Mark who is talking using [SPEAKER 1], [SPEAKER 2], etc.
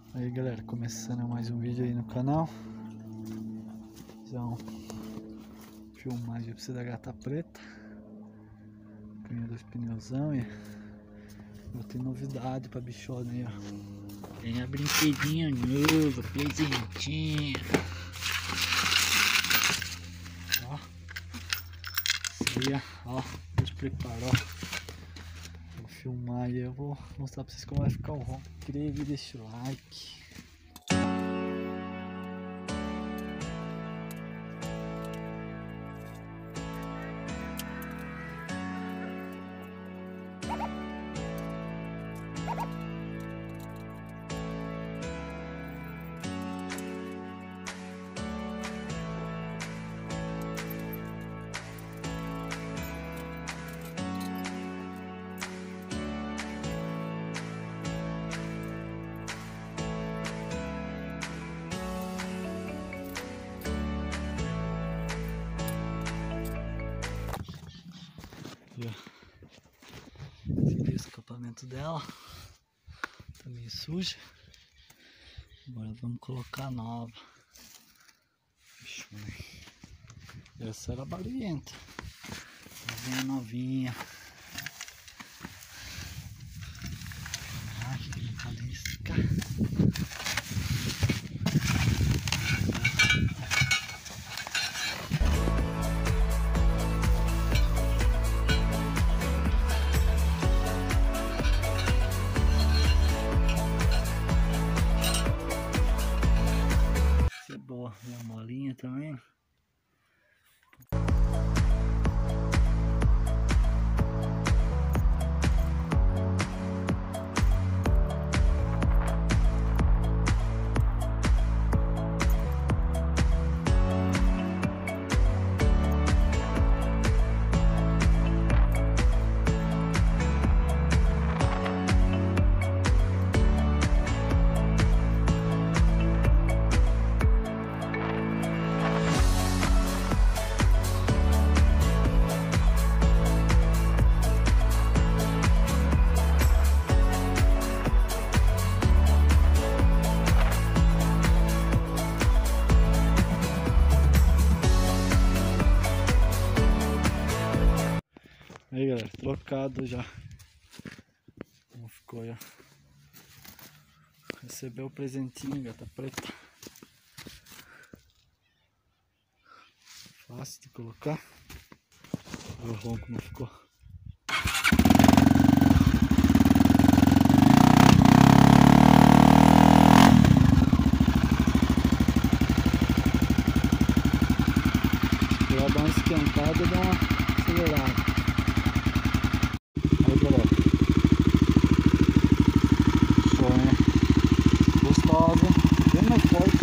[SPEAKER 1] Aí galera, começando mais um vídeo aí no canal. Então, filmagem pra você da gata preta. Ganhei 2 pneuzão e vou ter novidade pra bichona aí, ó.
[SPEAKER 2] Tem a brinquedinho novo, presentinho.
[SPEAKER 1] Ó, isso aí, ó, Deus preparou. Vou filmar aí, eu vou mostrar pra vocês como vai ficar o ROM. Inscreve e deixa o like. Tirei o escapamento dela, tá meio suja. Agora vamos colocar a nova. Essa era barulhenta, vem a novinha. Que delicadesca. Boa, minha molinha também. Aí galera, trocado já. Como ficou já? Recebeu o presentinho, gata preta. Fácil de colocar. Olha o ROM como ficou. Ela dá uma esquentada e dá uma acelerada. Aí galera, show, né? Gostosa, bem mais forte